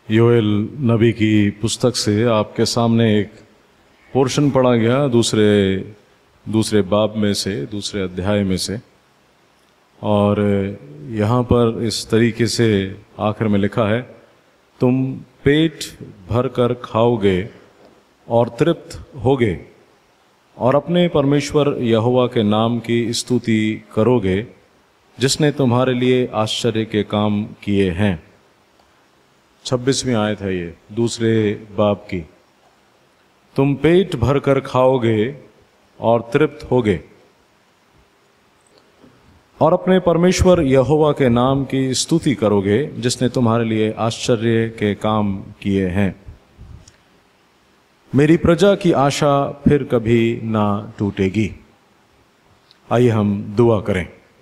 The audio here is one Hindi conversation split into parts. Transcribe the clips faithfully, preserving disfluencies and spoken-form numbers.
योएल नबी की पुस्तक से आपके सामने एक पोर्शन पढ़ा गया दूसरे दूसरे बाब में से, दूसरे अध्याय में से। और यहाँ पर इस तरीके से आखिर में लिखा है, तुम पेट भर कर खाओगे और तृप्त होगे और अपने परमेश्वर यहोवा के नाम की स्तुति करोगे, जिसने तुम्हारे लिए आश्चर्य के काम किए हैं। छब्बीसवीं आयत है ये दूसरे बाब की। तुम पेट भर कर खाओगे और तृप्त होगे और अपने परमेश्वर यहोवा के नाम की स्तुति करोगे, जिसने तुम्हारे लिए आश्चर्य के काम किए हैं। मेरी प्रजा की आशा फिर कभी ना टूटेगी। आइए हम दुआ करें।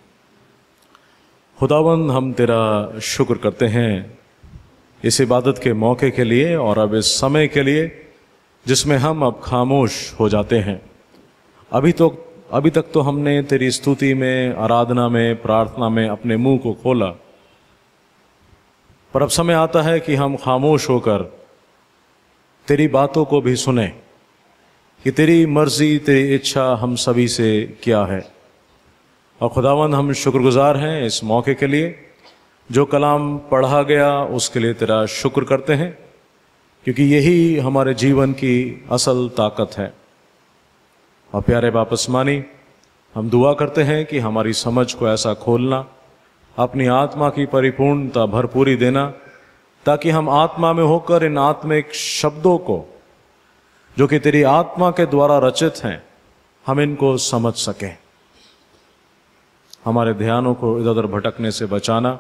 खुदावंद, हम तेरा शुक्र करते हैं इस इबादत के मौके के लिए और अब इस समय के लिए जिसमें हम अब खामोश हो जाते हैं। अभी तो अभी तक तो हमने तेरी स्तुति में, आराधना में, प्रार्थना में अपने मुंह को खोला, पर अब समय आता है कि हम खामोश होकर तेरी बातों को भी सुने कि तेरी मर्जी, तेरी इच्छा हम सभी से क्या है। और खुदावंद, हम शुक्रगुजार हैं इस मौके के लिए। जो कलाम पढ़ा गया उसके लिए तेरा शुक्र करते हैं, क्योंकि यही हमारे जीवन की असल ताकत है। और प्यारे बापसमानी, हम दुआ करते हैं कि हमारी समझ को ऐसा खोलना, अपनी आत्मा की परिपूर्णता भरपूरी देना, ताकि हम आत्मा में होकर इन आत्मिक शब्दों को जो कि तेरी आत्मा के द्वारा रचित हैं, हम इनको समझ सकें। हमारे ध्यानों को इधर उधर भटकने से बचाना।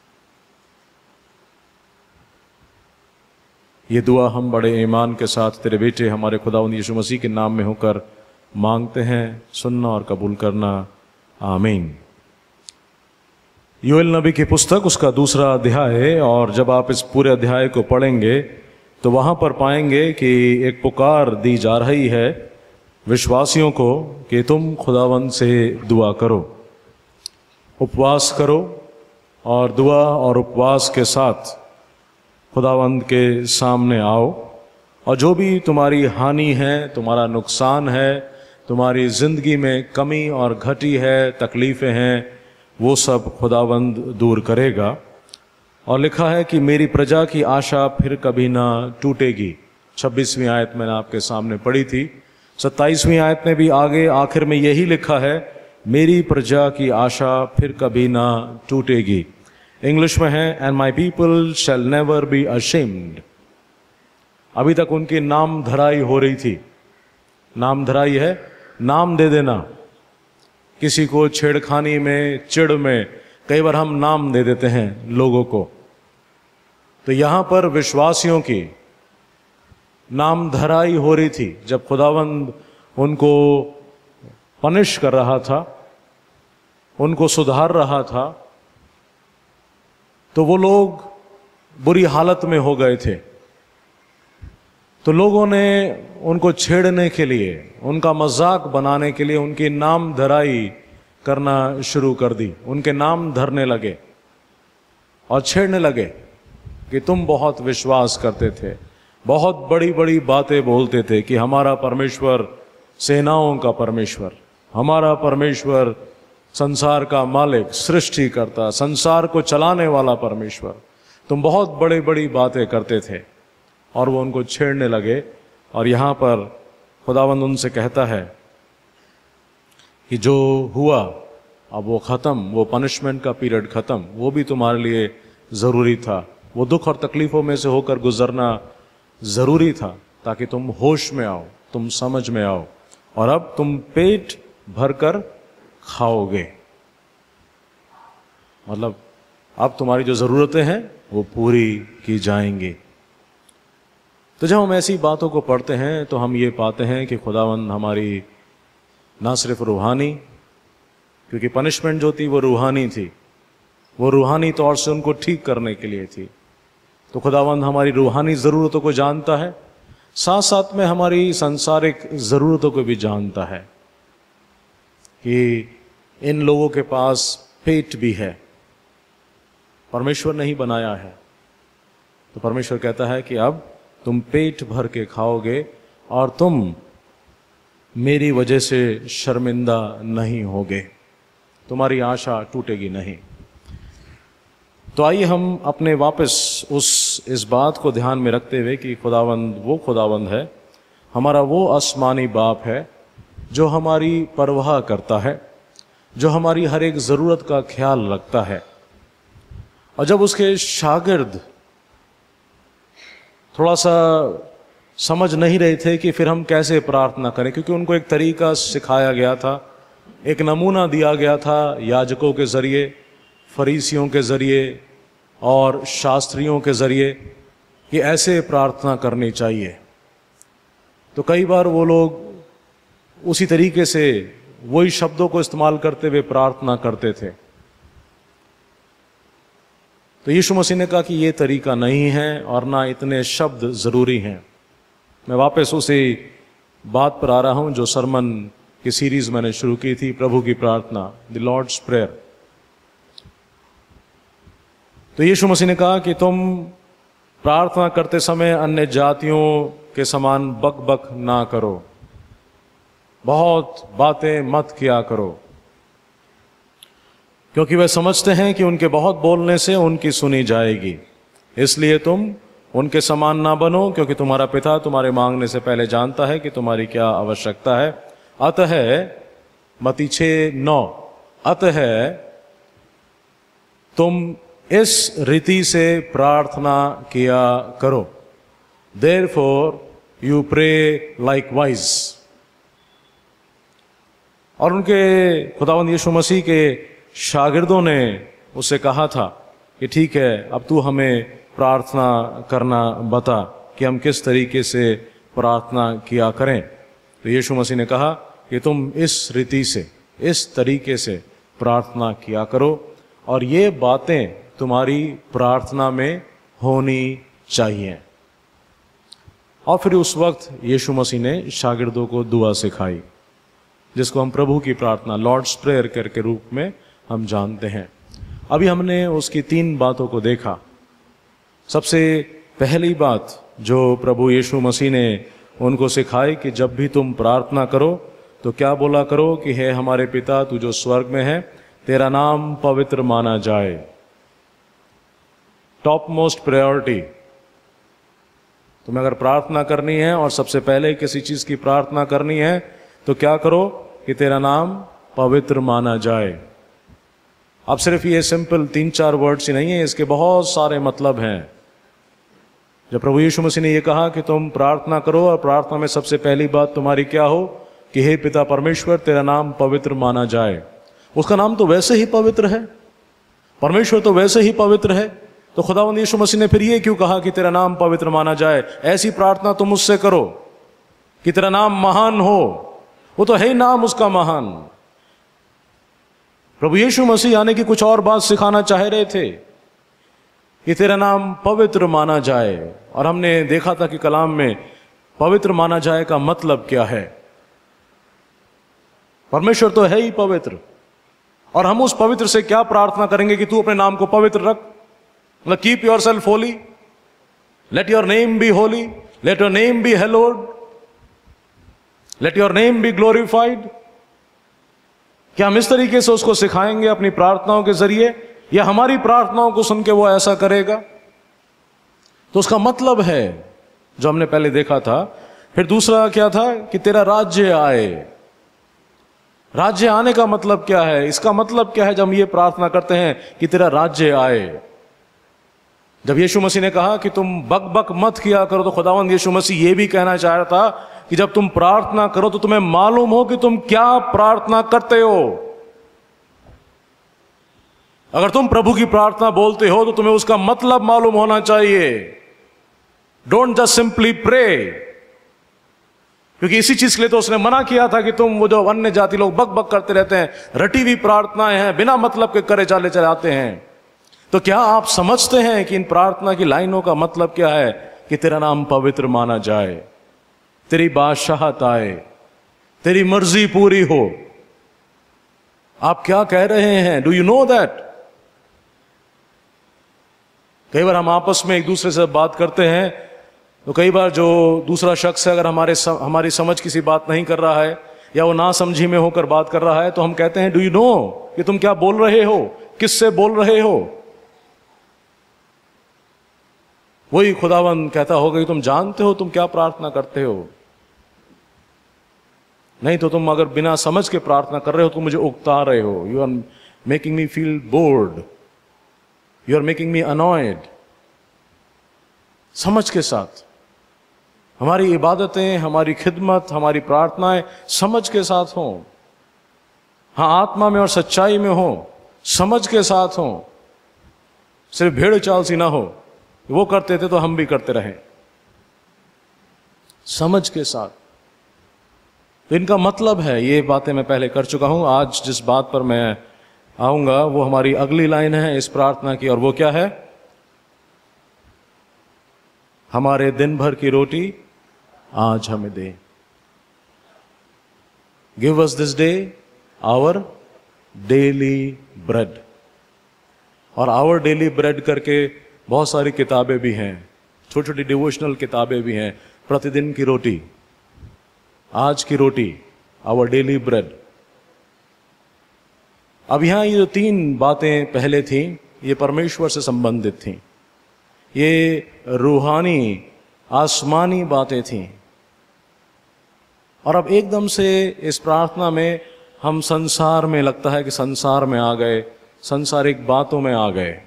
ये दुआ हम बड़े ईमान के साथ तेरे बेटे हमारे खुदावंद यीशु मसीह के नाम में होकर मांगते हैं। सुनना और कबूल करना, आमीन। योएल नबी की पुस्तक, उसका दूसरा अध्याय। और जब आप इस पूरे अध्याय को पढ़ेंगे तो वहाँ पर पाएंगे कि एक पुकार दी जा रही है विश्वासियों को कि तुम खुदावंद से दुआ करो, उपवास करो और दुआ और उपवास के साथ खुदावंद के सामने आओ। और जो भी तुम्हारी हानि है, तुम्हारा नुकसान है, तुम्हारी ज़िंदगी में कमी और घटी है, तकलीफ़ें हैं, वो सब खुदावंद दूर करेगा। और लिखा है कि मेरी प्रजा की आशा फिर कभी ना टूटेगी। छब्बीसवीं आयत मैंने आपके सामने पढ़ी थी। सत्ताईसवीं आयत में भी आगे आखिर में यही लिखा है, मेरी प्रजा की आशा फिर कभी ना टूटेगी। इंग्लिश में है, and my people shall never be ashamed. अभी तक उनकी नाम धराई हो रही थी। नाम धराई है, नाम दे देना। किसी को छेड़खानी में, चिढ़ में कई बार हम नाम दे देते हैं लोगों को। तो यहां पर विश्वासियों की नाम धराई हो रही थी। जब खुदावंद उनको पनिश कर रहा था, उनको सुधार रहा था, तो वो लोग बुरी हालत में हो गए थे। तो लोगों ने उनको छेड़ने के लिए, उनका मजाक बनाने के लिए उनकी नाम धराई करना शुरू कर दी। उनके नाम धरने लगे और छेड़ने लगे कि तुम बहुत विश्वास करते थे, बहुत बड़ी बड़ी बातें बोलते थे कि हमारा परमेश्वर सेनाओं का परमेश्वर, हमारा परमेश्वर संसार का मालिक, सृष्टि करता, संसार को चलाने वाला परमेश्वर, तुम बहुत बड़ी बड़ी बातें करते थे। और वो उनको छेड़ने लगे। और यहाँ पर खुदावंद उनसे कहता है कि जो हुआ अब वो ख़त्म, वो पनिशमेंट का पीरियड ख़त्म, वो भी तुम्हारे लिए ज़रूरी था। वो दुख और तकलीफ़ों में से होकर गुजरना ज़रूरी था ताकि तुम होश में आओ, तुम समझ में आओ। और अब तुम पेट भरकर खाओगे, मतलब अब तुम्हारी जो ज़रूरतें हैं वो पूरी की जाएंगी। तो जब हम ऐसी बातों को पढ़ते हैं तो हम ये पाते हैं कि खुदावंद हमारी ना सिर्फ रूहानी, क्योंकि पनिशमेंट जो थी वो रूहानी थी, वो रूहानी तौर से उनको ठीक करने के लिए थी। तो खुदावंद हमारी रूहानी ज़रूरतों को जानता है, साथ साथ में हमारी सांसारिक ज़रूरतों को भी जानता है कि इन लोगों के पास पेट भी है, परमेश्वर ने ही बनाया है। तो परमेश्वर कहता है कि अब तुम पेट भर के खाओगे और तुम मेरी वजह से शर्मिंदा नहीं होगे, तुम्हारी आशा टूटेगी नहीं। तो आइए हम अपने वापस उस इस बात को ध्यान में रखते हुए कि खुदावंद वो खुदावंद है, हमारा वो आसमानी बाप है जो हमारी परवाह करता है, जो हमारी हर एक ज़रूरत का ख्याल रखता है। और जब उसके शागिर्द थोड़ा सा समझ नहीं रहे थे कि फिर हम कैसे प्रार्थना करें, क्योंकि उनको एक तरीका सिखाया गया था, एक नमूना दिया गया था याजकों के ज़रिए, फरीसियों के ज़रिए और शास्त्रियों के ज़रिए कि ऐसे प्रार्थना करनी चाहिए। तो कई बार वो लोग उसी तरीके से वही शब्दों को इस्तेमाल करते हुए प्रार्थना करते थे। तो यीशु मसीह ने कहा कि ये तरीका नहीं है और ना इतने शब्द ज़रूरी हैं। मैं वापस उसी बात पर आ रहा हूं जो सरमन की सीरीज मैंने शुरू की थी, प्रभु की प्रार्थना, द लॉर्ड्स प्रेयर। तो यीशु मसीह ने कहा कि तुम प्रार्थना करते समय अन्य जातियों के समान बक बक ना करो, बहुत बातें मत किया करो, क्योंकि वे समझते हैं कि उनके बहुत बोलने से उनकी सुनी जाएगी। इसलिए तुम उनके समान ना बनो, क्योंकि तुम्हारा पिता तुम्हारे मांगने से पहले जानता है कि तुम्हारी क्या आवश्यकता है। अतः मत्ती छः नौ, अतः तुम इस रीति से प्रार्थना किया करो, देयरफॉर यू प्रे लाइकवाइज। और उनके खुदावंद यीशु मसीह के शागिर्दों ने उससे कहा था कि ठीक है, अब तू हमें प्रार्थना करना बता कि हम किस तरीके से प्रार्थना किया करें। तो यीशु मसीह ने कहा कि तुम इस रीति से, इस तरीके से प्रार्थना किया करो और ये बातें तुम्हारी प्रार्थना में होनी चाहिए। और फिर उस वक्त यीशु मसीह ने शागिर्दों को दुआ सिखाई, जिसको हम प्रभु की प्रार्थना, लॉर्ड्स प्रेयर के रूप में हम जानते हैं। अभी हमने उसकी तीन बातों को देखा। सबसे पहली बात जो प्रभु यीशु मसीह ने उनको सिखाई कि जब भी तुम प्रार्थना करो तो क्या बोला करो कि हे हमारे पिता तू जो स्वर्ग में है, तेरा नाम पवित्र माना जाए। Top most priority. तुम्हें अगर प्रार्थना करनी है और सबसे पहले किसी चीज की प्रार्थना करनी है तो क्या करो कि तेरा नाम पवित्र माना जाए। अब सिर्फ ये सिंपल तीन चार वर्ड्स ही नहीं है, इसके बहुत सारे मतलब हैं। जब प्रभु यीशु मसीह ने ये कहा कि तुम प्रार्थना करो और प्रार्थना में सबसे पहली बात तुम्हारी क्या हो कि हे पिता परमेश्वर तेरा नाम पवित्र माना जाए, उसका नाम तो वैसे ही पवित्र है, परमेश्वर तो वैसे ही पवित्र है, तो खुदावंद यीशु मसीह ने फिर ये क्यों कहा कि तेरा नाम पवित्र माना जाए। ऐसी प्रार्थना तुम उससे करो कि तेरा नाम महान हो, वो तो है ही नाम उसका महान। प्रभु यीशु मसीह यानी कि कुछ और बात सिखाना चाह रहे थे कि तेरा नाम पवित्र माना जाए। और हमने देखा था कि कलाम में पवित्र माना जाए का मतलब क्या है। परमेश्वर तो है ही पवित्र, और हम उस पवित्र से क्या प्रार्थना करेंगे कि तू अपने नाम को पवित्र रख, मतलब keep yourself holy, let your name be holy, let your name be hallowed, let your name be glorified. क्या हम इस तरीके से उसको सिखाएंगे अपनी प्रार्थनाओं के जरिए, या हमारी प्रार्थनाओं को सुन के वो ऐसा करेगा? तो उसका मतलब है जो हमने पहले देखा था। फिर दूसरा क्या था कि तेरा राज्य आए। राज्य आने का मतलब क्या है? इसका मतलब क्या है जब हम ये प्रार्थना करते हैं कि तेरा राज्य आए? जब यीशु मसीह ने कहा कि तुम बक बक मत किया करो, तो खुदावंद यीशु मसीह ये भी कहना चाह रहा था कि जब तुम प्रार्थना करो तो तुम्हें मालूम हो कि तुम क्या प्रार्थना करते हो। अगर तुम प्रभु की प्रार्थना बोलते हो तो तुम्हें उसका मतलब मालूम होना चाहिए। डोंट जस्ट सिंपली प्रे, क्योंकि इसी चीज के लिए तो उसने मना किया था कि तुम वो जो अन्य जाति लोग बक बक करते रहते हैं, रटी हुई प्रार्थनाएं हैं, बिना मतलब के करे चले चले आते हैं। तो क्या आप समझते हैं कि इन प्रार्थना की लाइनों का मतलब क्या है? कि तेरा नाम पवित्र माना जाए, तेरी बादशाहत आए, तेरी मर्जी पूरी हो। आप क्या कह रहे हैं? Do you know that? कई बार हम आपस में एक दूसरे से बात करते हैं तो कई बार जो दूसरा शख्स है, अगर हमारे सम, हमारी समझ किसी बात नहीं कर रहा है या वो ना समझी में होकर बात कर रहा है, तो हम कहते हैं, डू यू नो कि तुम क्या बोल रहे हो, किससे बोल रहे हो? वही खुदावंद कहता होगा कि तुम जानते हो तुम क्या प्रार्थना करते हो। नहीं तो तुम अगर बिना समझ के प्रार्थना कर रहे हो तो मुझे उकता रहे हो। You are making me feel bored, you are making me annoyed. समझ के साथ हमारी इबादतें, हमारी खिदमत, हमारी प्रार्थनाएं समझ के साथ हों। हाँ, आत्मा में और सच्चाई में हो, समझ के साथ हो, सिर्फ भेड़ चाल सी ना हो। वो करते थे तो हम भी करते रहे, समझ के साथ। तो इनका मतलब है, ये बातें मैं पहले कर चुका हूं। आज जिस बात पर मैं आऊंगा वो हमारी अगली लाइन है इस प्रार्थना की, और वो क्या है? हमारे दिन भर की रोटी आज हमें दे। Give us this day our daily bread. और आवर डेली ब्रेड करके बहुत सारी किताबें भी हैं, छोटी छोटी डिवोशनल किताबें भी हैं। प्रतिदिन की रोटी, आज की रोटी, आवर डेली ब्रेड। अब यहां ये जो तीन बातें पहले थी ये परमेश्वर से संबंधित थी, ये रूहानी आसमानी बातें थीं। और अब एकदम से इस प्रार्थना में हम संसार में, लगता है कि संसार में आ गए, संसारिक बातों में आ गए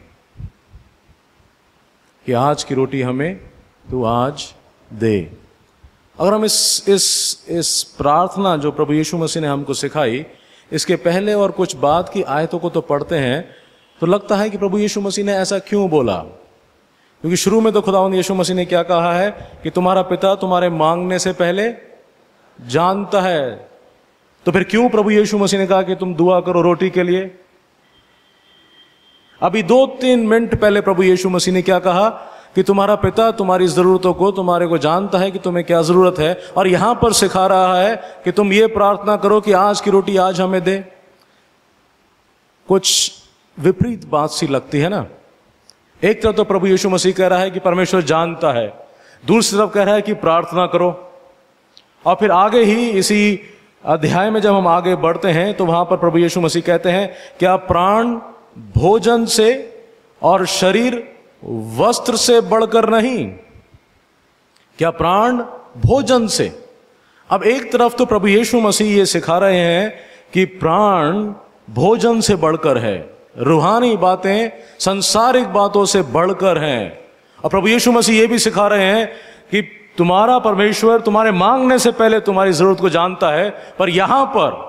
कि आज की रोटी हमें तू आज दे। अगर हम इस इस इस प्रार्थना जो प्रभु यीशु मसीह ने हमको सिखाई, इसके पहले और कुछ बाद की आयतों को तो पढ़ते हैं तो लगता है कि प्रभु यीशु मसीह ने ऐसा क्यों बोला। क्योंकि शुरू में तो खुदावंद यीशु मसीह ने क्या कहा है कि तुम्हारा पिता तुम्हारे मांगने से पहले जानता है। तो फिर क्यों प्रभु यीशु मसीह ने कहा कि तुम दुआ करो रोटी के लिए? अभी दो तीन मिनट पहले प्रभु यीशु मसीह ने क्या कहा कि तुम्हारा पिता तुम्हारी जरूरतों को, तुम्हारे को जानता है कि तुम्हें क्या जरूरत है, और यहां पर सिखा रहा है कि तुम ये प्रार्थना करो कि आज की रोटी आज हमें दे। कुछ विपरीत बात सी लगती है ना। एक तरफ तो प्रभु यीशु मसीह कह रहा है कि परमेश्वर जानता है, दूसरी तरफ कह रहा है कि प्रार्थना करो। और फिर आगे ही इसी अध्याय में जब हम आगे बढ़ते हैं तो वहां पर प्रभु यीशु मसीह कहते हैं क्या प्राण भोजन से और शरीर वस्त्र से बढ़कर नहीं? क्या प्राण भोजन से? अब एक तरफ तो प्रभु यीशु मसीह ये सिखा रहे हैं कि प्राण भोजन से बढ़कर है, रूहानी बातें संसारिक बातों से बढ़कर हैं। और प्रभु यीशु मसीह ये भी सिखा रहे हैं कि तुम्हारा परमेश्वर तुम्हारे मांगने से पहले तुम्हारी जरूरत को जानता है। पर यहां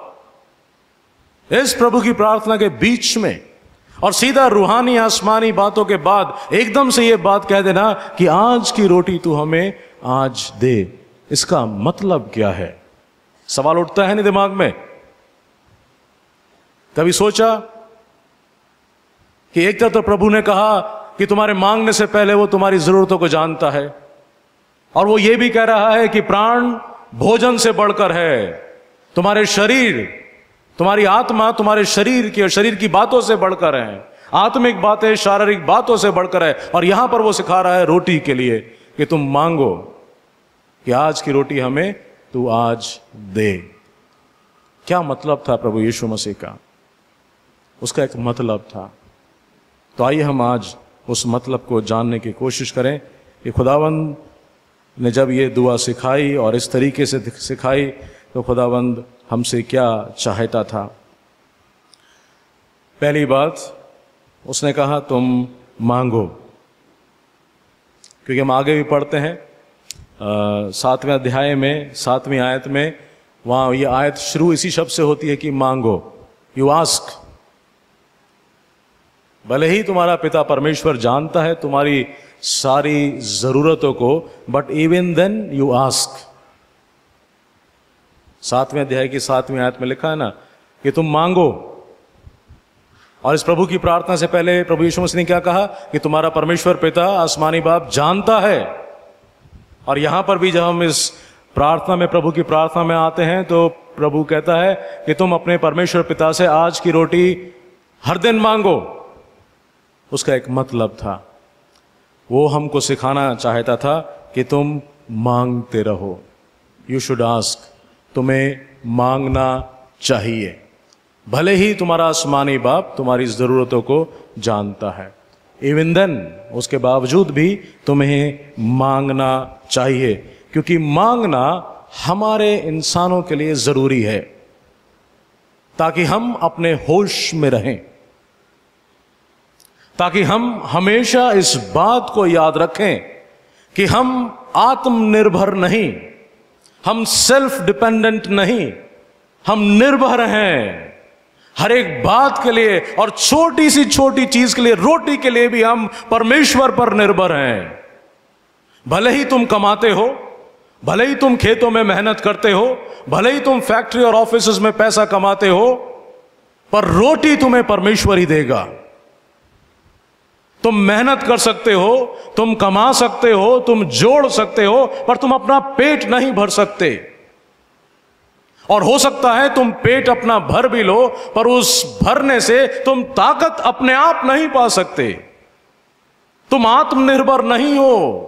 पर इस प्रभु की प्रार्थना के बीच में और सीधा रूहानी आसमानी बातों के बाद एकदम से ये बात कह देना कि आज की रोटी तू हमें आज दे, इसका मतलब क्या है? सवाल उठता है नहीं दिमाग में? कभी सोचा कि एक तरफ तो प्रभु ने कहा कि तुम्हारे मांगने से पहले वो तुम्हारी जरूरतों को जानता है, और वो ये भी कह रहा है कि प्राण भोजन से बढ़कर है, तुम्हारे शरीर, तुम्हारी आत्मा तुम्हारे शरीर की और शरीर की बातों से बढ़कर है, आत्मिक बातें शारीरिक बातों से बढ़कर है। और यहां पर वो सिखा रहा है रोटी के लिए कि तुम मांगो कि आज की रोटी हमें तू आज दे। क्या मतलब था प्रभु यीशु मसीह का? उसका एक मतलब था। तो आइए हम आज उस मतलब को जानने की कोशिश करें कि खुदावंद ने जब ये दुआ सिखाई और इस तरीके से सिखाई तो खुदावंद हमसे क्या चाहता था। पहली बात उसने कहा तुम मांगो, क्योंकि हम आगे भी पढ़ते हैं सातवें अध्याय में सातवीं आयत में, वहां ये आयत शुरू इसी शब्द से होती है कि मांगो, यू आस्क। भले ही तुम्हारा पिता परमेश्वर जानता है तुम्हारी सारी जरूरतों को, but even then you ask. सातवें अध्याय की सातवीं आयत में लिखा है ना कि तुम मांगो। और इस प्रभु की प्रार्थना से पहले प्रभु यीशु मसीह ने क्या कहा कि तुम्हारा परमेश्वर पिता आसमानी बाप जानता है। और यहां पर भी जब हम इस प्रार्थना में, प्रभु की प्रार्थना में आते हैं तो प्रभु कहता है कि तुम अपने परमेश्वर पिता से आज की रोटी हर दिन मांगो। उसका एक मतलब था। वो हमको सिखाना चाहता था कि तुम मांगते रहो। यू शुड आस्क, तुम्हें मांगना चाहिए। भले ही तुम्हारा आसमानी बाप तुम्हारी ज़रूरतों को जानता है, इवन देन, उसके बावजूद भी तुम्हें मांगना चाहिए, क्योंकि मांगना हमारे इंसानों के लिए ज़रूरी है ताकि हम अपने होश में रहें, ताकि हम हमेशा इस बात को याद रखें कि हम आत्मनिर्भर नहीं, हम सेल्फ डिपेंडेंट नहीं, हम निर्भर हैं हर एक बात के लिए, और छोटी सी छोटी चीज के लिए, रोटी के लिए भी हम परमेश्वर पर निर्भर हैं। भले ही तुम कमाते हो, भले ही तुम खेतों में मेहनत करते हो, भले ही तुम फैक्ट्री और ऑफिस में पैसा कमाते हो, पर रोटी तुम्हें परमेश्वर ही देगा। तुम मेहनत कर सकते हो, तुम कमा सकते हो, तुम जोड़ सकते हो, पर तुम अपना पेट नहीं भर सकते। और हो सकता है तुम पेट अपना भर भी लो, पर उस भरने से तुम ताकत अपने आप नहीं पा सकते। तुम आत्मनिर्भर नहीं हो।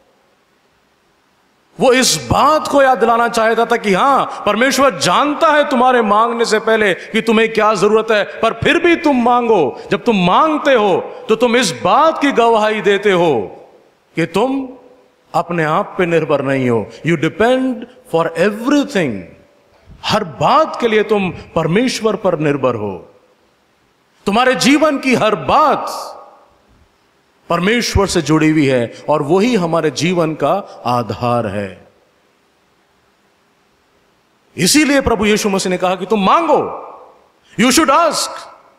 वो इस बात को याद दिलाना चाहता था कि हां, परमेश्वर जानता है तुम्हारे मांगने से पहले कि तुम्हें क्या जरूरत है, पर फिर भी तुम मांगो। जब तुम मांगते हो तो तुम इस बात की गवाही देते हो कि तुम अपने आप पे निर्भर नहीं हो। You depend for everything. हर बात के लिए तुम परमेश्वर पर निर्भर हो। तुम्हारे जीवन की हर बात परमेश्वर से जुड़ी हुई है, और वही हमारे जीवन का आधार है। इसीलिए प्रभु यीशु मसीह ने कहा कि तुम मांगो, यू शुड आस्क।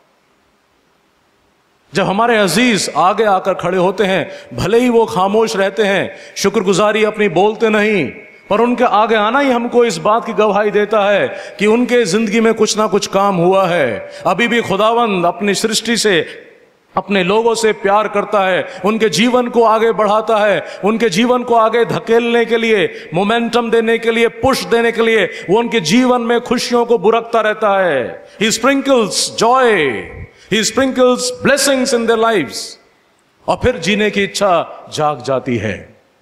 जब हमारे अजीज आगे आकर खड़े होते हैं, भले ही वो खामोश रहते हैं, शुक्रगुजारी अपनी बोलते नहीं, पर उनके आगे आना ही हमको इस बात की गवाही देता है कि उनके जिंदगी में कुछ ना कुछ काम हुआ है। अभी भी खुदावंद अपनी सृष्टि से, अपने लोगों से प्यार करता है, उनके जीवन को आगे बढ़ाता है, उनके जीवन को आगे धकेलने के लिए, मोमेंटम देने के लिए, पुश देने के लिए वो उनके जीवन में खुशियों को बुरकता रहता है। He sprinkles joy, he sprinkles blessings in their lives, और फिर जीने की इच्छा जाग जाती है।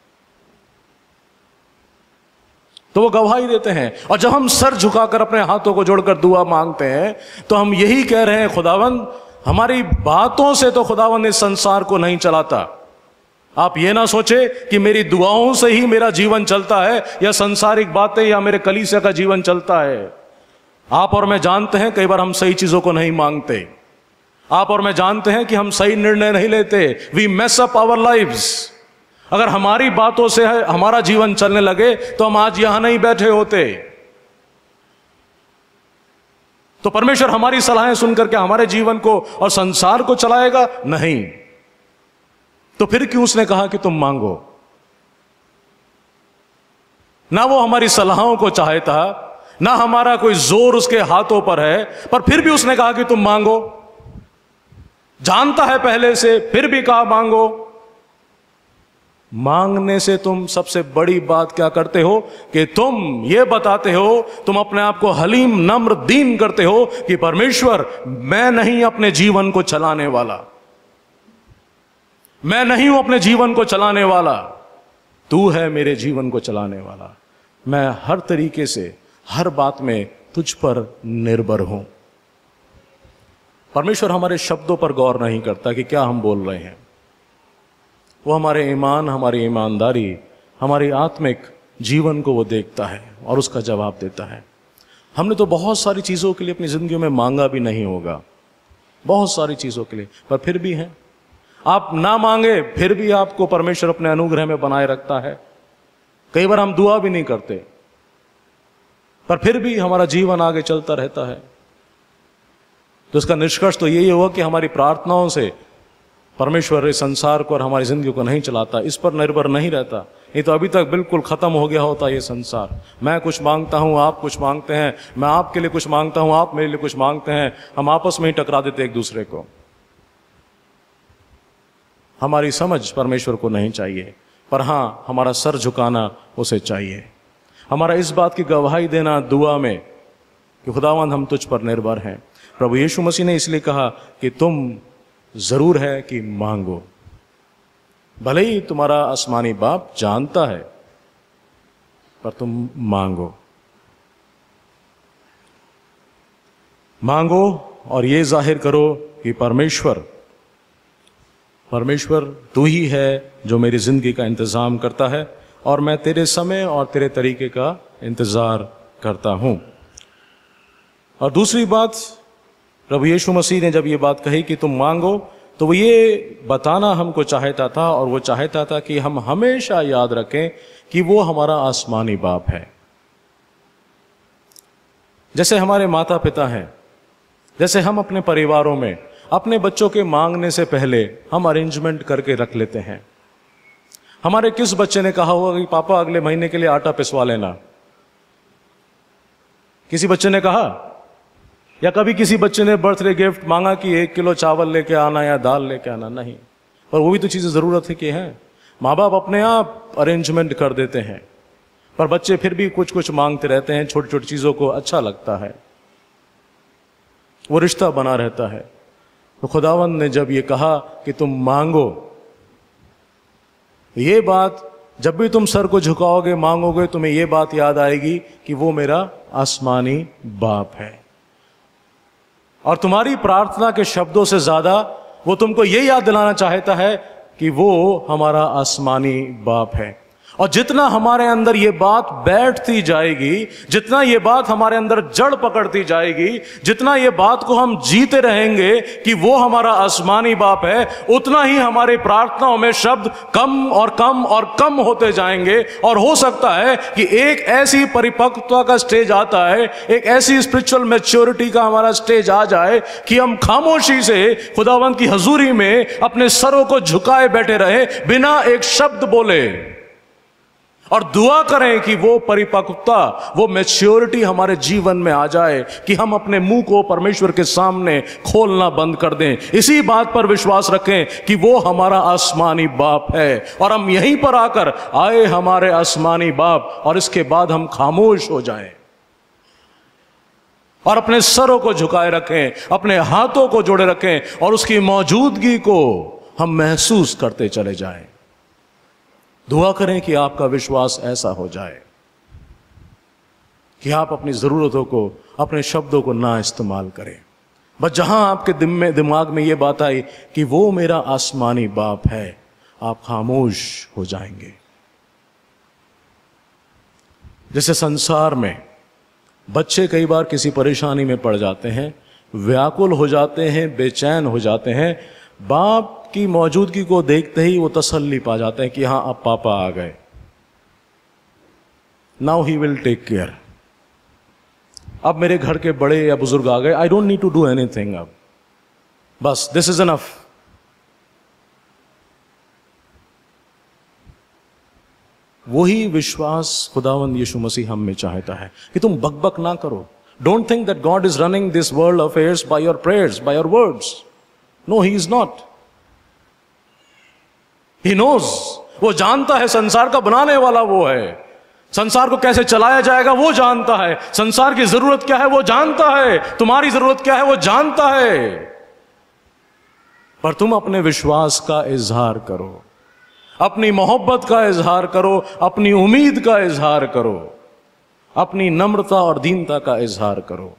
तो वो गवाही देते हैं। और जब हम सर झुकाकर अपने हाथों को जोड़कर दुआ मांगते हैं, तो हम यही कह रहे हैं, खुदावंद, हमारी बातों से तो खुदावंद इस संसार को नहीं चलाता। आप ये ना सोचे कि मेरी दुआओं से ही मेरा जीवन चलता है, या सांसारिक बातें, या मेरे कलीसिया का जीवन चलता है। आप और मैं जानते हैं कई बार हम सही चीजों को नहीं मांगते। आप और मैं जानते हैं कि हम सही निर्णय नहीं लेते। We mess up our lives. अगर हमारी बातों से हमारा जीवन चलने लगे तो हम आज यहां नहीं बैठे होते। तो परमेश्वर हमारी सलाहें सुनकर के हमारे जीवन को और संसार को चलाएगा? नहीं। तो फिर क्यों उसने कहा कि तुम मांगो? ना वो हमारी सलाहों को चाहता, ना हमारा कोई जोर उसके हाथों पर है, पर फिर भी उसने कहा कि तुम मांगो। जानता है पहले से, फिर भी कहा मांगो। मांगने से तुम सबसे बड़ी बात क्या करते हो कि तुम ये बताते हो, तुम अपने आप को हलीम, नम्र, दीन करते हो कि परमेश्वर, मैं नहीं अपने जीवन को चलाने वाला, मैं नहीं हूं अपने जीवन को चलाने वाला, तू है मेरे जीवन को चलाने वाला। मैं हर तरीके से, हर बात में तुझ पर निर्भर हूं। परमेश्वर हमारे शब्दों पर गौर नहीं करता कि क्या हम बोल रहे हैं। वो हमारे ईमान, हमारी ईमानदारी, हमारी आत्मिक जीवन को वो देखता है और उसका जवाब देता है। हमने तो बहुत सारी चीज़ों के लिए अपनी ज़िंदगी में मांगा भी नहीं होगा, बहुत सारी चीज़ों के लिए, पर फिर भी हैं। आप ना मांगे फिर भी आपको परमेश्वर अपने अनुग्रह में बनाए रखता है। कई बार हम दुआ भी नहीं करते, पर फिर भी हमारा जीवन आगे चलता रहता है। तो इसका निष्कर्ष तो यही हुआ कि हमारी प्रार्थनाओं से परमेश्वर इस संसार को और हमारी जिंदगी को नहीं चलाता, इस पर निर्भर नहीं रहता। ये तो अभी तक बिल्कुल खत्म हो गया होता ये संसार। मैं कुछ मांगता हूँ, आप कुछ मांगते हैं, मैं आपके लिए कुछ मांगता हूँ, आप मेरे लिए कुछ मांगते हैं, हम आपस में ही टकरा देते एक दूसरे को। हमारी समझ परमेश्वर को नहीं चाहिए, पर हाँ, हमारा सर झुकाना उसे चाहिए। हमारा इस बात की गवाही देना दुआ में कि खुदावंद, हम तुझ पर निर्भर हैं। प्रभु यीशु मसीह ने इसलिए कहा कि तुम जरूर है कि मांगो। भले ही तुम्हारा आसमानी बाप जानता है, पर तुम मांगो। मांगो और ये जाहिर करो कि परमेश्वर परमेश्वर तू ही है जो मेरी जिंदगी का इंतजाम करता है, और मैं तेरे समय और तेरे तरीके का इंतजार करता हूं। और दूसरी बात, प्रभु यीशु मसीह ने जब ये बात कही कि तुम मांगो, तो वो ये बताना हमको चाहता था, और वो चाहता था कि हम हमेशा याद रखें कि वो हमारा आसमानी बाप है। जैसे हमारे माता पिता हैं, जैसे हम अपने परिवारों में अपने बच्चों के मांगने से पहले हम अरेंजमेंट करके रख लेते हैं। हमारे किस बच्चे ने कहा होगा कि पापा अगले महीने के लिए आटा पिसवा लेना? किसी बच्चे ने कहा? या कभी किसी बच्चे ने बर्थडे गिफ्ट मांगा कि एक किलो चावल लेके आना या दाल लेके आना? नहीं। पर वो भी तो चीजें जरूरत है कि हैं। माँ बाप अपने आप अरेंजमेंट कर देते हैं, पर बच्चे फिर भी कुछ कुछ मांगते रहते हैं। छोटी छोटी चीजों को अच्छा लगता है, वो रिश्ता बना रहता है। तो खुदावंद ने जब ये कहा कि तुम मांगो, ये बात जब भी तुम सर को झुकाओगे, मांगोगे, तुम्हें ये बात याद आएगी कि वो मेरा आसमानी बाप है। और तुम्हारी प्रार्थना के शब्दों से ज्यादा वो तुमको ये याद दिलाना चाहता है कि वो हमारा आसमानी बाप है। और जितना हमारे अंदर ये बात बैठती जाएगी, जितना ये बात हमारे अंदर जड़ पकड़ती जाएगी, जितना ये बात को हम जीते रहेंगे कि वो हमारा आसमानी बाप है, उतना ही हमारे प्रार्थनाओं में शब्द कम और कम और कम होते जाएंगे। और हो सकता है कि एक ऐसी परिपक्वता का स्टेज आता है, एक ऐसी स्पिरिचुअल मैच्योरिटी का हमारा स्टेज आ जाए कि हम खामोशी से खुदावंद की हजूरी में अपने सरों को झुकाए बैठे रहे, बिना एक शब्द बोले, और दुआ करें कि वो परिपक्वता, वो मैच्योरिटी हमारे जीवन में आ जाए कि हम अपने मुंह को परमेश्वर के सामने खोलना बंद कर दें। इसी बात पर विश्वास रखें कि वो हमारा आसमानी बाप है, और हम यहीं पर आकर आए हमारे आसमानी बाप, और इसके बाद हम खामोश हो जाएं और अपने सरों को झुकाए रखें, अपने हाथों को जोड़े रखें, और उसकी मौजूदगी को हम महसूस करते चले जाएं। दुआ करें कि आपका विश्वास ऐसा हो जाए कि आप अपनी जरूरतों को, अपने शब्दों को ना इस्तेमाल करें, बस जहां आपके दिम में दिमाग में यह बात आई कि वो मेरा आसमानी बाप है, आप खामोश हो जाएंगे। जैसे संसार में बच्चे कई बार किसी परेशानी में पड़ जाते हैं, व्याकुल हो जाते हैं, बेचैन हो जाते हैं, बाप की मौजूदगी को देखते ही वो तसल्ली पा जाते हैं कि हां अब पापा आ गए, now he will take care. अब मेरे घर के बड़े या बुजुर्ग आ गए, I don't need to do anything, अब बस दिस इज इनफ। वही विश्वास खुदावंद यीशु मसीह हम में चाहता है कि तुम बकबक ना करो। Don't think that God is running this world affairs by your prayers, by your words. No, he is not. He knows, वो जानता है संसार का बनाने वाला वो है, संसार को कैसे चलाया जाएगा वो जानता है, संसार की जरूरत क्या है वो जानता है, तुम्हारी जरूरत क्या है वो जानता है। पर तुम अपने विश्वास का इजहार करो, अपनी मोहब्बत का इजहार करो, अपनी उम्मीद का इजहार करो, अपनी नम्रता और दीनता का इजहार करो।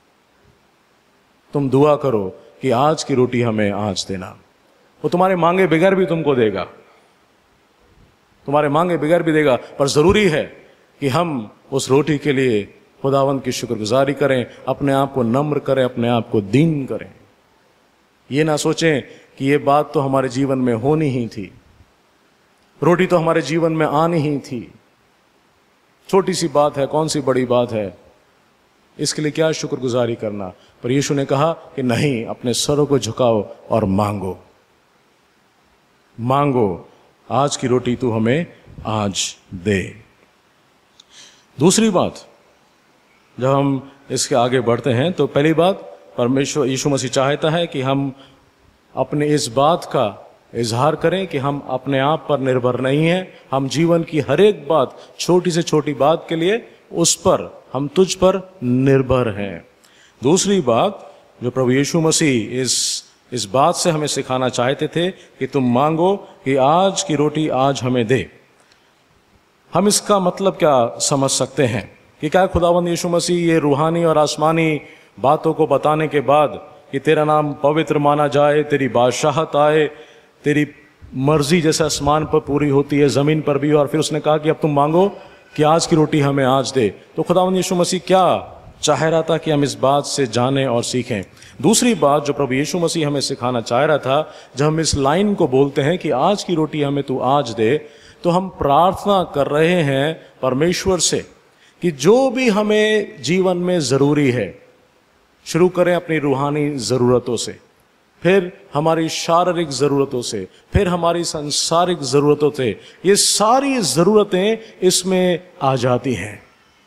तुम दुआ करो कि आज की रोटी हमें आज देना। वो तुम्हारे मांगे बगैर भी तुमको देगा, तुम्हारे मांगे बगैर भी देगा, पर जरूरी है कि हम उस रोटी के लिए खुदावंद की शुक्रगुजारी करें, अपने आप को नम्र करें, अपने आप को दीन करें। ये ना सोचें कि ये बात तो हमारे जीवन में होनी ही थी, रोटी तो हमारे जीवन में आनी ही थी, छोटी सी बात है, कौन सी बड़ी बात है, इसके लिए क्या शुक्रगुजारी करना। पर यीशु ने कहा कि नहीं, अपने सरों को झुकाओ और मांगो, मांगो, आज की रोटी तू हमें आज दे। दूसरी बात, जब हम इसके आगे बढ़ते हैं तो पहली बात, परमेश्वर यीशु मसीह चाहता है कि हम अपने इस बात का इजहार करें कि हम अपने आप पर निर्भर नहीं हैं, हम जीवन की हर एक बात, छोटी से छोटी बात के लिए उस पर, हम तुझ पर निर्भर हैं। दूसरी बात जो प्रभु यीशु मसीह इस इस बात से हमें सिखाना चाहते थे कि तुम मांगो कि आज की रोटी आज हमें दे। हम इसका मतलब क्या समझ सकते हैं कि क्या खुदावंद यीशु मसीह ये रूहानी और आसमानी बातों को बताने के बाद कि तेरा नाम पवित्र माना जाए, तेरी बादशाहत आए, तेरी मर्जी जैसे आसमान पर पूरी होती है ज़मीन पर भी, और फिर उसने कहा कि अब तुम मांगो कि आज की रोटी हमें आज दे। तो खुदावंद यीशु मसीह क्या चाह रहा था कि हम इस बात से जानें और सीखें। दूसरी बात जो प्रभु यीशु मसीह हमें सिखाना चाह रहा था, जब हम इस लाइन को बोलते हैं कि आज की रोटी हमें तू आज दे, तो हम प्रार्थना कर रहे हैं परमेश्वर से कि जो भी हमें जीवन में ज़रूरी है, शुरू करें अपनी रूहानी ज़रूरतों से, फिर हमारी शारीरिक ज़रूरतों से, फिर हमारी सांसारिक ज़रूरतों से। ये सारी ज़रूरतें इसमें आ जाती हैं।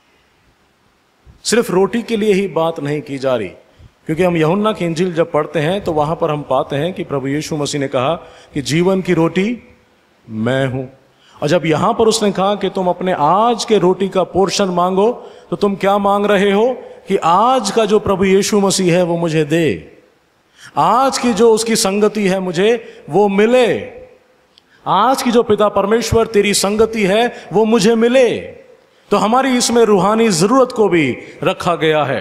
सिर्फ रोटी के लिए ही बात नहीं की जा रही, क्योंकि हम यूहन्ना की इंजील जब पढ़ते हैं तो वहां पर हम पाते हैं कि प्रभु यीशु मसीह ने कहा कि जीवन की रोटी मैं हूं। और जब यहां पर उसने कहा कि तुम अपने आज के रोटी का पोर्शन मांगो, तो तुम क्या मांग रहे हो कि आज का जो प्रभु यीशु मसीह है वो मुझे दे, आज की जो उसकी संगति है मुझे वो मिले, आज की जो पिता परमेश्वर तेरी संगति है वो मुझे मिले। तो हमारी इसमें रूहानी जरूरत को भी रखा गया है,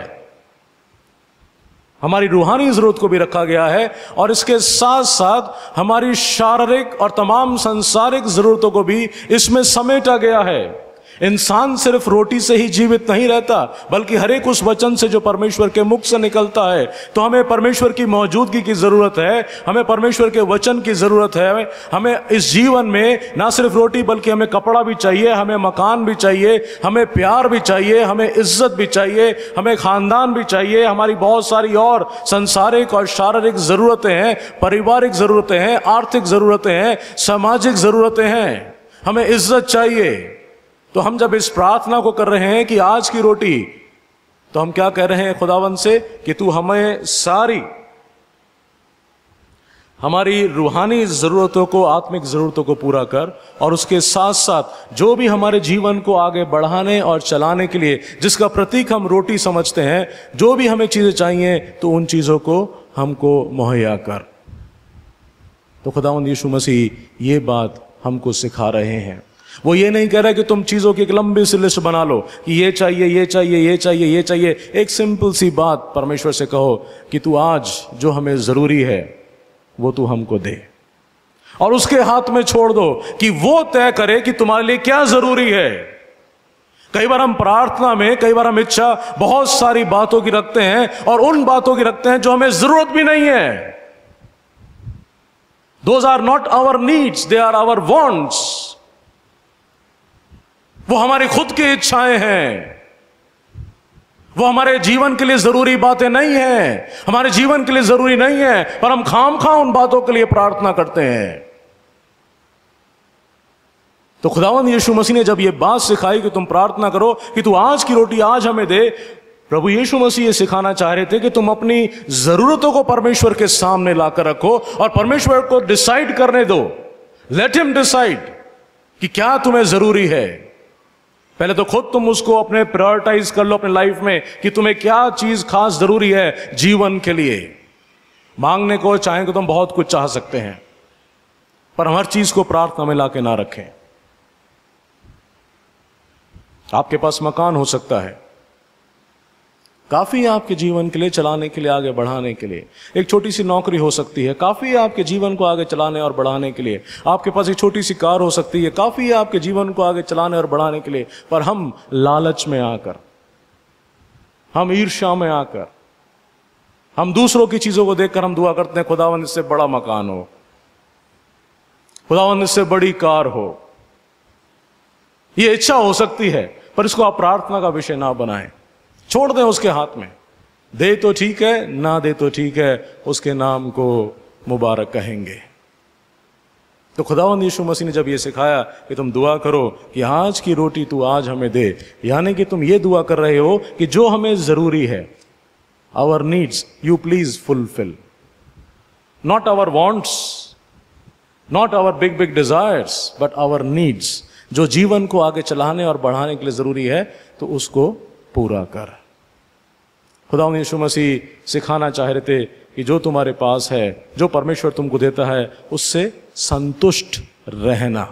हमारी रूहानी जरूरत को भी रखा गया है, और इसके साथ साथ हमारी शारीरिक और तमाम सांसारिक जरूरतों को भी इसमें समेटा गया है। इंसान सिर्फ रोटी से ही जीवित नहीं रहता, बल्कि हर एक उस वचन से जो परमेश्वर के मुख से निकलता है। तो हमें परमेश्वर की मौजूदगी की जरूरत है, हमें परमेश्वर के वचन की जरूरत है। हमें इस जीवन में ना सिर्फ रोटी बल्कि हमें कपड़ा भी चाहिए, हमें मकान भी चाहिए, हमें प्यार भी चाहिए, हमें इज्जत भी चाहिए, हमें खानदान भी चाहिए, हमारी बहुत सारी और संसारिक और शारीरिक जरूरतें हैं, पारिवारिक जरूरतें हैं, आर्थिक जरूरतें हैं, सामाजिक जरूरतें हैं, हमें इज्जत चाहिए। तो हम जब इस प्रार्थना को कर रहे हैं कि आज की रोटी, तो हम क्या कह रहे हैं खुदावंद से कि तू हमें सारी हमारी रूहानी जरूरतों को, आत्मिक जरूरतों को पूरा कर, और उसके साथ साथ जो भी हमारे जीवन को आगे बढ़ाने और चलाने के लिए जिसका प्रतीक हम रोटी समझते हैं, जो भी हमें चीजें चाहिए, तो उन चीजों को हमको मुहैया कर। तो खुदावंद यीशु मसीह ये बात हमको सिखा रहे हैं। वो ये नहीं कह रहा कि तुम चीजों की एक लंबी सी लिस्ट बना लो कि ये चाहिए, ये चाहिए, ये चाहिए, ये चाहिए। एक सिंपल सी बात परमेश्वर से कहो कि तू आज जो हमें जरूरी है वो तू हमको दे, और उसके हाथ में छोड़ दो कि वो तय करे कि तुम्हारे लिए क्या जरूरी है। कई बार हम प्रार्थना में, कई बार हम इच्छा बहुत सारी बातों की रखते हैं, और उन बातों की रखते हैं जो हमें जरूरत भी नहीं है। Those are not our needs, they are our wants। वो हमारी खुद की इच्छाएं हैं, वो हमारे जीवन के लिए जरूरी बातें नहीं हैं, हमारे जीवन के लिए जरूरी नहीं है, पर हम खामखा उन बातों के लिए प्रार्थना करते हैं। तो खुदावंद यीशु मसीह ने जब ये बात सिखाई कि तुम प्रार्थना करो कि तू आज की रोटी आज हमें दे, प्रभु यीशु मसीह ये सिखाना चाह रहे थे कि तुम अपनी जरूरतों को परमेश्वर के सामने लाकर रखो, और परमेश्वर को डिसाइड करने दो। लेट हिम डिसाइड कि क्या तुम्हें जरूरी है। पहले तो खुद तुम उसको अपने प्रायोरिटाइज कर लो अपने लाइफ में कि तुम्हें क्या चीज खास जरूरी है जीवन के लिए। मांगने को चाहें तो तुम बहुत कुछ चाह सकते हैं, पर हर चीज को प्रार्थना में लाके ना रखें। आपके पास मकान हो सकता है, काफी है आपके जीवन के लिए, चलाने के लिए, आगे बढ़ाने के लिए। एक छोटी सी नौकरी हो सकती है, काफी है आपके जीवन को आगे चलाने और बढ़ाने के लिए। आपके पास एक छोटी सी कार हो सकती है, काफी है आपके जीवन को आगे चलाने और बढ़ाने के लिए। पर हम लालच में आकर, हम ईर्ष्या में आकर, हम दूसरों की चीजों को देखकर हम दुआ करते हैं खुदावंद इससे बड़ा मकान हो, खुदावंद इससे बड़ी कार हो। ये इच्छा हो सकती है, पर इसको आप प्रार्थना का विषय ना बनाएं। छोड़ दें उसके हाथ में। दे तो ठीक है, ना दे तो ठीक है, उसके नाम को मुबारक कहेंगे। तो खुदावंद यीशु मसीह ने जब ये सिखाया कि तुम दुआ करो कि आज की रोटी तू आज हमें दे, यानी कि तुम ये दुआ कर रहे हो कि जो हमें जरूरी है, our needs you please fulfil, not our wants, not our big big desires, but our needs. जो जीवन को आगे चलाने और बढ़ाने के लिए जरूरी है, तो उसको पूरा कर। खुदावंद यीशु मसीह सिखाना चाह रहे थे कि जो तुम्हारे पास है, जो परमेश्वर तुमको देता है, उससे संतुष्ट रहना।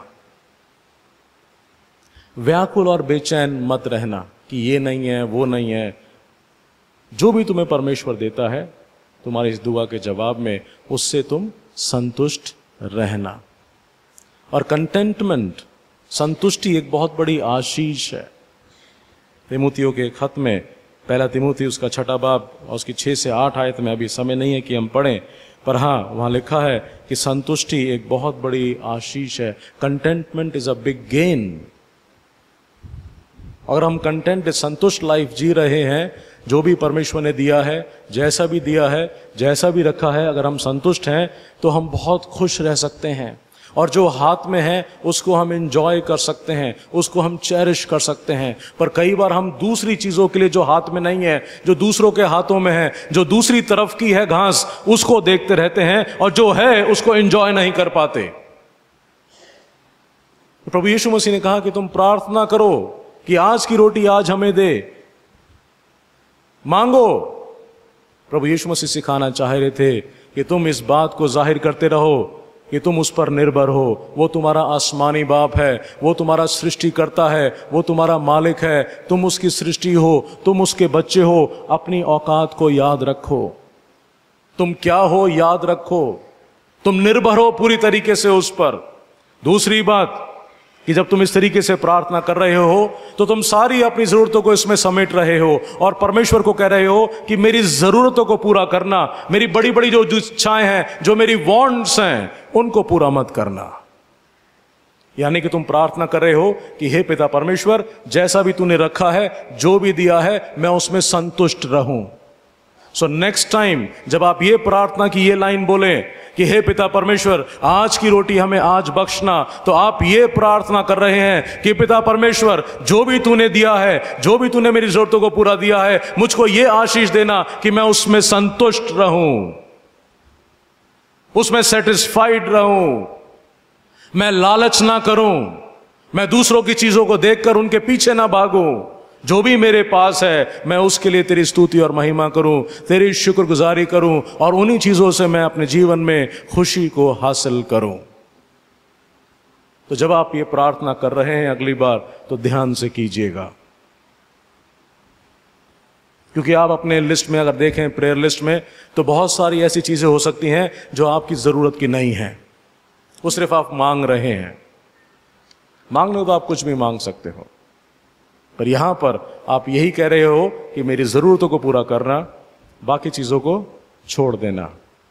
व्याकुल और बेचैन मत रहना कि ये नहीं है, वो नहीं है। जो भी तुम्हें परमेश्वर देता है तुम्हारी इस दुआ के जवाब में, उससे तुम संतुष्ट रहना। और कंटेंटमेंट, संतुष्टि एक बहुत बड़ी आशीष है। तिमुथियों के खत में, पहला तिमुथी उसका छठा बाब और उसकी छः से आठ आयत में, अभी समय नहीं है कि हम पढ़ें, पर हाँ वहाँ लिखा है कि संतुष्टि एक बहुत बड़ी आशीष है। Contentment is a big gain. अगर हम कंटेंट, संतुष्ट लाइफ जी रहे हैं, जो भी परमेश्वर ने दिया है, जैसा भी दिया है, जैसा भी रखा है, अगर हम संतुष्ट हैं तो हम बहुत खुश रह सकते हैं। और जो हाथ में है उसको हम एंजॉय कर सकते हैं, उसको हम चेरिश कर सकते हैं। पर कई बार हम दूसरी चीज़ों के लिए, जो हाथ में नहीं है, जो दूसरों के हाथों में है, जो दूसरी तरफ की है घास, उसको देखते रहते हैं और जो है उसको एंजॉय नहीं कर पाते। प्रभु यीशु मसीह ने कहा कि तुम प्रार्थना करो कि आज की रोटी आज हमें दे, मांगो। प्रभु यीशु मसीह सिखाना चाह रहे थे कि तुम इस बात को जाहिर करते रहो कि तुम उस पर निर्भर हो। वो तुम्हारा आसमानी बाप है, वो तुम्हारा सृष्टि करता है, वो तुम्हारा मालिक है, तुम उसकी सृष्टि हो, तुम उसके बच्चे हो। अपनी औकात को याद रखो, तुम क्या हो याद रखो, तुम निर्भर हो पूरी तरीके से उस पर। दूसरी बात कि जब तुम इस तरीके से प्रार्थना कर रहे हो तो तुम सारी अपनी जरूरतों को इसमें समेट रहे हो और परमेश्वर को कह रहे हो कि मेरी जरूरतों को पूरा करना, मेरी बड़ी बड़ी जो इच्छाएं हैं, जो मेरी वांट्स हैं, उनको पूरा मत करना। यानी कि तुम प्रार्थना कर रहे हो कि हे पिता परमेश्वर, जैसा भी तूने रखा है, जो भी दिया है, मैं उसमें संतुष्ट रहूं। सो नेक्स्ट टाइम जब आप ये प्रार्थना की ये लाइन बोले कि हे पिता परमेश्वर, आज की रोटी हमें आज बख्शना, तो आप ये प्रार्थना कर रहे हैं कि पिता परमेश्वर, जो भी तूने दिया है, जो भी तूने मेरी जरूरतों को पूरा दिया है, मुझको ये आशीष देना कि मैं उसमें संतुष्ट रहूं, उसमें सेटिस्फाइड रहूं, मैं लालच ना करूं, मैं दूसरों की चीजों को देखकर उनके पीछे ना भागूं। जो भी मेरे पास है मैं उसके लिए तेरी स्तुति और महिमा करूं, तेरी शुक्रगुजारी करूं और उन्हीं चीजों से मैं अपने जीवन में खुशी को हासिल करूं। तो जब आप ये प्रार्थना कर रहे हैं अगली बार, तो ध्यान से कीजिएगा, क्योंकि आप अपने लिस्ट में अगर देखें, प्रेयर लिस्ट में, तो बहुत सारी ऐसी चीजें हो सकती हैं जो आपकी जरूरत की नहीं है, वो सिर्फ आप मांग रहे हैं। मांगने को तो आप कुछ भी मांग सकते हो, पर यहां पर आप यही कह रहे हो कि मेरी जरूरतों को पूरा करना, बाकी चीजों को छोड़ देना।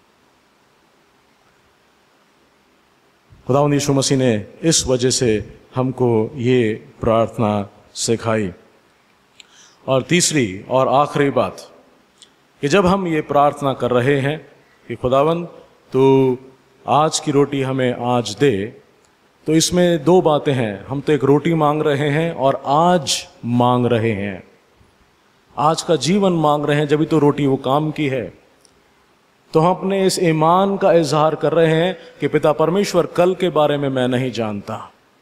खुदावंद यीशु मसीह ने इस वजह से हमको ये प्रार्थना सिखाई। और तीसरी और आखिरी बात कि जब हम ये प्रार्थना कर रहे हैं कि खुदावंद तू आज की रोटी हमें आज दे, तो इसमें दो बातें हैं। हम तो एक रोटी मांग रहे हैं और आज मांग रहे हैं, आज का जीवन मांग रहे हैं, जब भी तो रोटी वो काम की है। तो हम अपने इस ईमान का इजहार कर रहे हैं कि पिता परमेश्वर, कल के बारे में मैं नहीं जानता,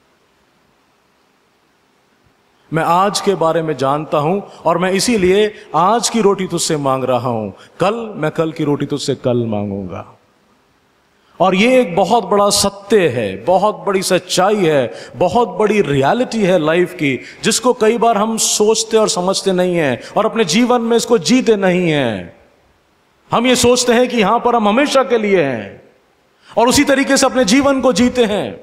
मैं आज के बारे में जानता हूं और मैं इसीलिए आज की रोटी तुझसे मांग रहा हूं। कल मैं कल की रोटी तुझसे कल मांगूंगा। और ये एक बहुत बड़ा सत्य है, बहुत बड़ी सच्चाई है, बहुत बड़ी रियलिटी है लाइफ की, जिसको कई बार हम सोचते और समझते नहीं हैं और अपने जीवन में इसको जीते नहीं हैं। हम ये सोचते हैं कि यहां पर हम हमेशा के लिए हैं और उसी तरीके से अपने जीवन को जीते हैं।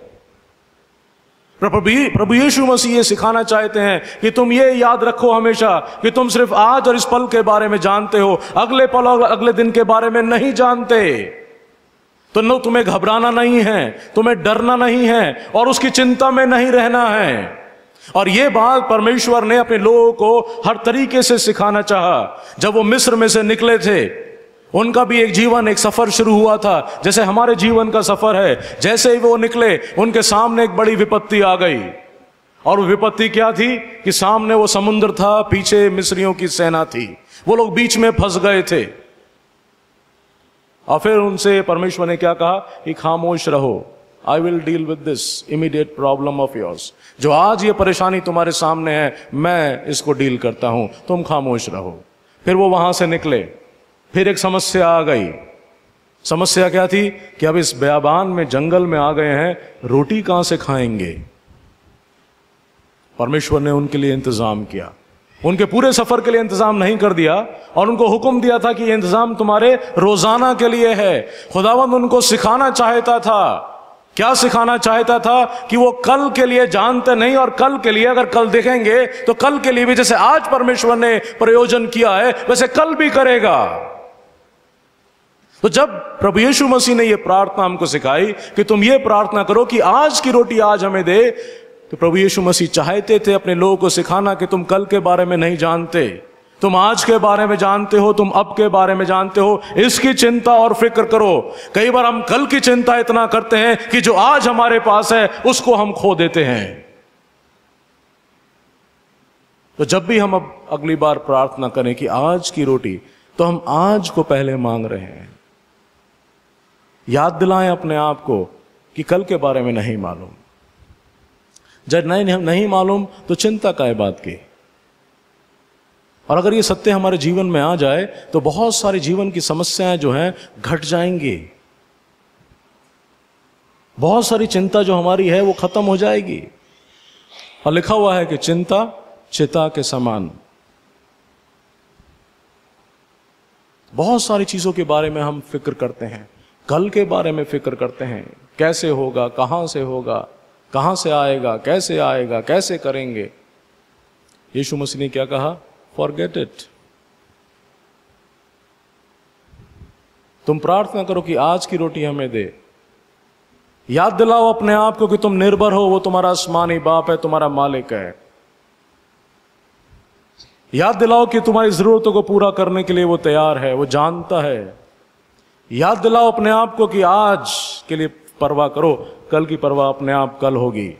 प्रभु यीशु मसीह ये सिखाना चाहते हैं कि तुम ये याद रखो हमेशा कि तुम सिर्फ आज और इस पल के बारे में जानते हो, अगले पल और अगले दिन के बारे में नहीं जानते। तो नो, तुम्हें घबराना नहीं है, तुम्हें डरना नहीं है और उसकी चिंता में नहीं रहना है। और ये बात परमेश्वर ने अपने लोगों को हर तरीके से सिखाना चाहा। जब वो मिस्र में से निकले थे, उनका भी एक जीवन, एक सफर शुरू हुआ था, जैसे हमारे जीवन का सफर है। जैसे ही वो निकले, उनके सामने एक बड़ी विपत्ति आ गई। और वो विपत्ति क्या थी कि सामने वो समुद्र था, पीछे मिस्रियों की सेना थी, वो लोग बीच में फंस गए थे। और फिर उनसे परमेश्वर ने क्या कहा कि खामोश रहो, I will deal with this immediate problem of yours. जो आज ये परेशानी तुम्हारे सामने है, मैं इसको डील करता हूं, तुम खामोश रहो। फिर वो वहां से निकले, फिर एक समस्या आ गई, समस्या क्या थी कि अब इस बेयाबान में, जंगल में आ गए हैं, रोटी कहां से खाएंगे। परमेश्वर ने उनके लिए इंतजाम किया, उनके पूरे सफर के लिए इंतजाम नहीं कर दिया, और उनको हुक्म दिया था कि ये इंतजाम तुम्हारे रोजाना के लिए है। खुदावंद उनको सिखाना चाहता था। क्या सिखाना चाहता था? कि वो कल के लिए जानते नहीं, और कल के लिए अगर कल देखेंगे तो कल के लिए भी जैसे आज परमेश्वर ने प्रयोजन किया है वैसे कल भी करेगा। तो जब प्रभु यीशु मसीह ने यह प्रार्थना हमको सिखाई कि तुम ये प्रार्थना करो कि आज की रोटी आज हमें दे, तो प्रभु यीशु मसीह चाहते थे अपने लोगों को सिखाना कि तुम कल के बारे में नहीं जानते, तुम आज के बारे में जानते हो, तुम अब के बारे में जानते हो, इसकी चिंता और फिक्र करो। कई बार हम कल की चिंता इतना करते हैं कि जो आज हमारे पास है उसको हम खो देते हैं। तो जब भी हम अब अगली बार प्रार्थना करें कि आज की रोटी, तो हम आज को पहले मांग रहे हैं। याद दिलाएं अपने आप को कि कल के बारे में नहीं मालूम। जब नहीं नहीं मालूम तो चिंता काय बात की। और अगर ये सत्य हमारे जीवन में आ जाए तो बहुत सारी जीवन की समस्याएं जो हैं घट जाएंगी, बहुत सारी चिंता जो हमारी है वो खत्म हो जाएगी। और लिखा हुआ है कि चिंता चिता के समान। बहुत सारी चीजों के बारे में हम फिक्र करते हैं, कल के बारे में फिक्र करते हैं, कैसे होगा, कहां से होगा, कहां से आएगा, कैसे आएगा, कैसे करेंगे। यीशु मसीह ने क्या कहा? Forget it. तुम प्रार्थना करो कि आज की रोटी हमें दे। याद दिलाओ अपने आप को कि तुम निर्भर हो, वो तुम्हारा आसमानी बाप है, तुम्हारा मालिक है। याद दिलाओ कि तुम्हारी जरूरतों को पूरा करने के लिए वो तैयार है, वो जानता है। याद दिलाओ अपने आप को कि आज के लिए परवाह करो, कल की परवाह अपने आप कल होगी।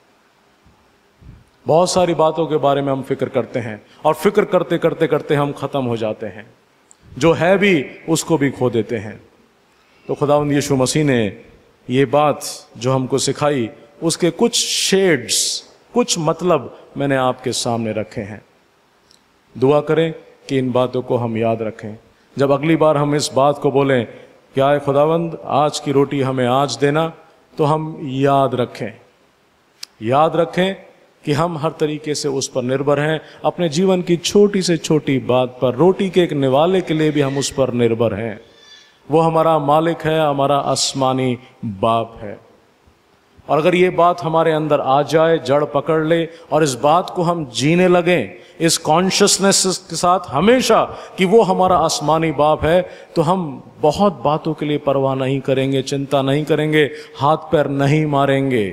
बहुत सारी बातों के बारे में हम फिक्र करते हैं, और फिक्र करते करते करते हम खत्म हो जाते हैं, जो है भी उसको भी खो देते हैं। तो खुदावंद यीशु मसीह ने ये बात जो हमको सिखाई, उसके कुछ शेड्स, कुछ मतलब मैंने आपके सामने रखे हैं। दुआ करें कि इन बातों को हम याद रखें। जब अगली बार हम इस बात को बोलें क्या है खुदावंद आज की रोटी हमें आज देना, तो हम याद रखें, याद रखें कि हम हर तरीके से उस पर निर्भर हैं। अपने जीवन की छोटी से छोटी बात पर, रोटी के एक निवाले के लिए भी हम उस पर निर्भर हैं। वो हमारा मालिक है, हमारा आसमानी बाप है। और अगर ये बात हमारे अंदर आ जाए, जड़ पकड़ ले, और इस बात को हम जीने लगें इस कॉन्शियसनेस के साथ हमेशा कि वो हमारा आसमानी बाप है, तो हम बहुत बातों के लिए परवाह नहीं करेंगे, चिंता नहीं करेंगे, हाथ पैर नहीं मारेंगे।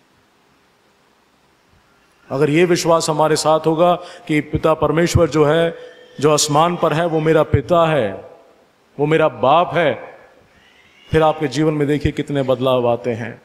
अगर ये विश्वास हमारे साथ होगा कि पिता परमेश्वर जो है, जो आसमान पर है, वो मेरा पिता है, वो मेरा बाप है, फिर आपके जीवन में देखिए कितने बदलाव आते हैं।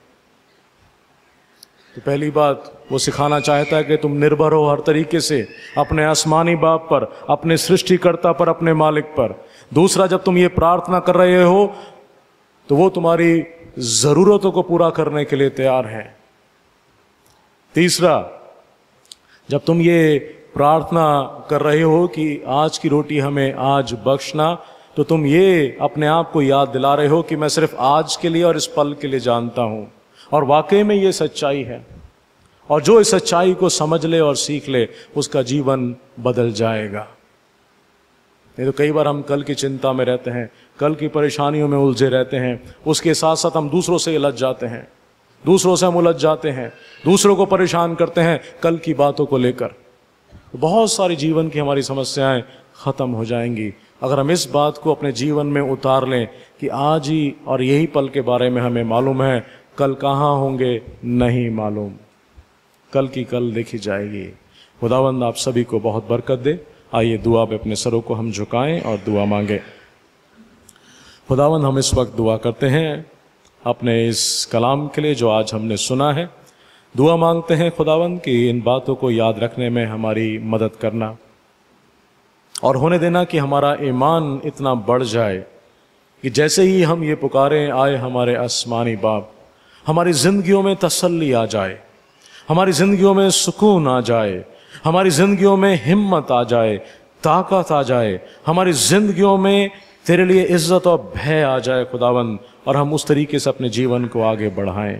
तो पहली बात वो सिखाना चाहता है कि तुम निर्भर हो हर तरीके से अपने आसमानी बाप पर, अपने सृष्टिकर्ता पर, अपने मालिक पर। दूसरा, जब तुम ये प्रार्थना कर रहे हो तो वो तुम्हारी जरूरतों को पूरा करने के लिए तैयार है। तीसरा, जब तुम ये प्रार्थना कर रहे हो कि आज की रोटी हमें आज बख्शना, तो तुम ये अपने आप को याद दिला रहे हो कि मैं सिर्फ आज के लिए और इस पल के लिए जानता हूं, और वाकई में ये सच्चाई है। और जो इस सच्चाई को समझ ले और सीख ले, उसका जीवन बदल जाएगा। नहीं तो कई बार हम कल की चिंता में रहते हैं, कल की परेशानियों में उलझे रहते हैं, उसके साथ साथ हम दूसरों से उलझ जाते हैं, दूसरों से हम उलझ जाते हैं, दूसरों को परेशान करते हैं कल की बातों को लेकर। बहुत सारी जीवन की हमारी समस्याएं खत्म हो जाएंगी अगर हम इस बात को अपने जीवन में उतार लें कि आज ही और यही पल के बारे में हमें मालूम है, कल कहाँ होंगे नहीं मालूम, कल की कल देखी जाएगी। खुदावंद आप सभी को बहुत बरकत दे। आइए दुआ पे अपने सरों को हम झुकाएं और दुआ मांगे। खुदावंद हम इस वक्त दुआ करते हैं अपने इस कलाम के लिए जो आज हमने सुना है। दुआ मांगते हैं खुदावंद कि इन बातों को याद रखने में हमारी मदद करना और होने देना कि हमारा ईमान इतना बढ़ जाए कि जैसे ही हम ये पुकारें, आए हमारे आसमानी बाप, हमारी जिंदगियों में तसल्ली आ जाए, हमारी जिंदगियों में सुकून आ जाए, हमारी जिंदगियों में हिम्मत आ जाए, ताकत आ जाए, हमारी जिंदगियों में तेरे लिए इज्जत और भय आ जाए खुदावन, और हम उस तरीके से अपने जीवन को आगे बढ़ाएं।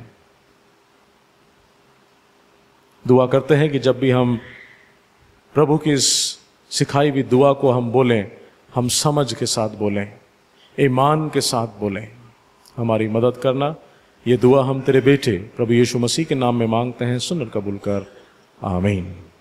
दुआ करते हैं कि जब भी हम प्रभु की इस सिखाई हुई दुआ को हम बोलें, हम समझ के साथ बोलें, ईमान के साथ बोलें। हमारी मदद करना। ये दुआ हम तेरे बेटे प्रभु यीशु मसीह के नाम में मांगते हैं, सुन और कबूल कर। आमीन।